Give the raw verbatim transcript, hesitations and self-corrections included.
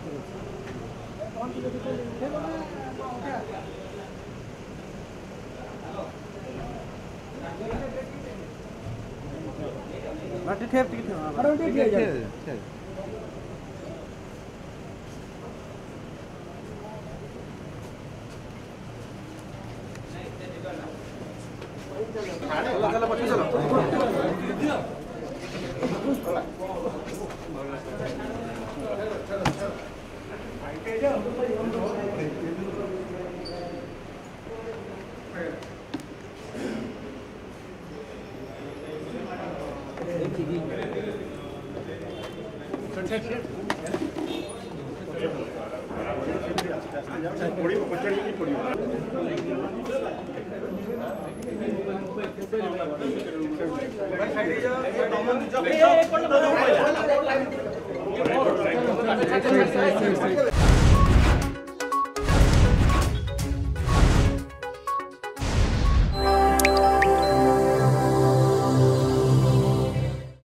माटी ठेप ठीक है अरे ठीक है चल चलो चलो बच्चे चलो Side, side, side, side.